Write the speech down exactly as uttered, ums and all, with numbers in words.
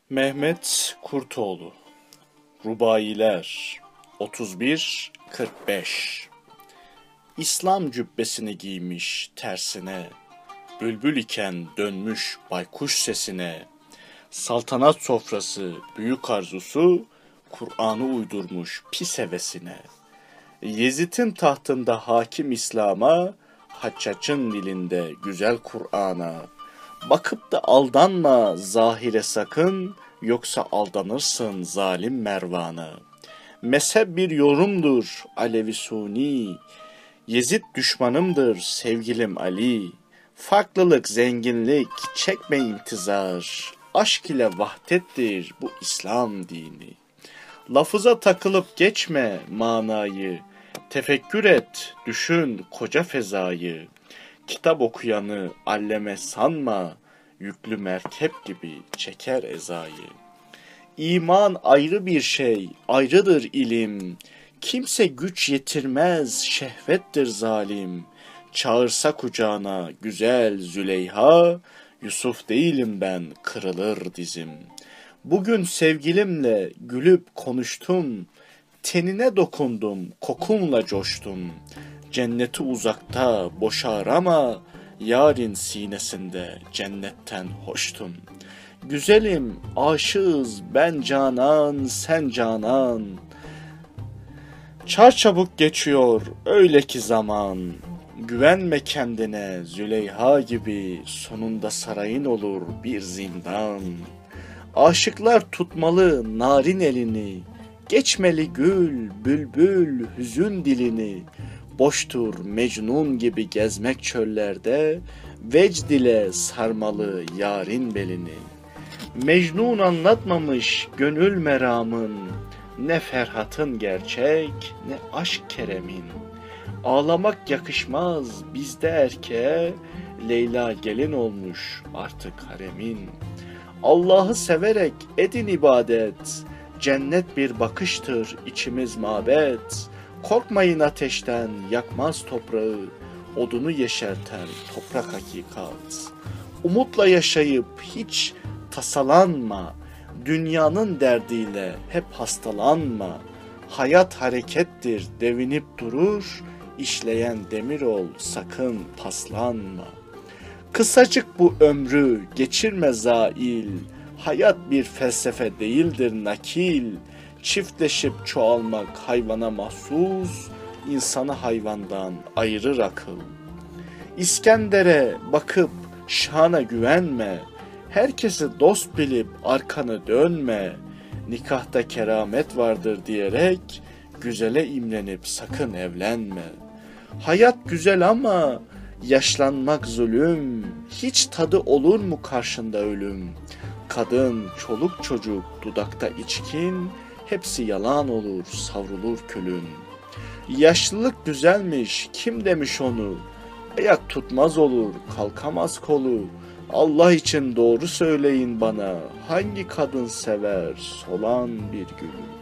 Mehmet Kurtoğlu Rubailer otuz bir kırk beş İslam cübbesini giymiş tersine, bülbül iken dönmüş baykuş sesine, saltanat sofrası büyük arzusu, Kur'an'ı uydurmuş pis hevesine. Yezid'in tahtında hakim İslam'a, Haccac'ın dilinde güzel Kur'an'a. Bakıp da aldanma zahire sakın, yoksa aldanırsın zalim Mervan'a. Mezhep bir yorumdur Alevi Suni, Yezid düşmanımdır sevgilim Ali. Farklılık zenginlik çekme intizar, aşk ile vahdettir bu İslam dini. Lafıza takılıp geçme manayı, tefekkür et, düşün koca fezayı. Kitap okuyanı alleme sanma, yüklü merkep gibi çeker ezayı. İman ayrı bir şey, ayrıdır ilim. Kimse güç yetirmez, şehvettir zalim. Çağırsa kucağına güzel Züleyha, Yusuf değilim ben, kırılır dizim. Bugün sevgilimle gülüp konuştum, tenine dokundum, kokunla coştum. Cenneti uzakta boşa arama, yarın sinesinde cennetten hoştum. Güzelim, aşığız ben canan, sen canan. Çarçabuk geçiyor öyle ki zaman. Güvenme kendine Züleyha gibi, sonunda sarayın olur bir zindan. Aşıklar tutmalı narin elini, geçmeli gül, bülbül, hüzün dilini. Boştur Mecnun gibi gezmek çöllerde, vecd ile sarmalı yarın belini. Mecnun anlatmamış gönül meramın, ne Ferhat'ın gerçek, ne aşk Kerem'in. Ağlamak yakışmaz bizde erkeğe, Leyla gelin olmuş artık haremin. Allah'ı severek edin ibadet, cennet bir bakıştır içimiz mabet. Korkmayın ateşten yakmaz toprağı, odunu yeşerten toprak hakikat. Umutla yaşayıp hiç tasalanma, dünyanın derdiyle hep hastalanma. Hayat harekettir devinip durur, işleyen demir ol sakın paslanma. Kısacık bu ömrü geçirme zail, hayat bir felsefe değildir nakil. Çiftleşip çoğalmak hayvana mahsus, insanı hayvandan ayırır akıl. İskender'e bakıp şana güvenme, herkesi dost bilip arkanı dönme. Nikahta keramet vardır diyerek, güzele imrenip sakın evlenme. Hayat güzel ama yaşlanmak zulüm, hiç tadı olur mu karşında ölüm? Kadın, çoluk çocuk, dudakta içkin, hepsi yalan olur, savrulur külün. Yaşlılık güzelmiş, kim demiş onu? Ayak tutmaz olur, kalkamaz kolu. Allah için doğru söyleyin bana, hangi kadın sever solan bir gülü?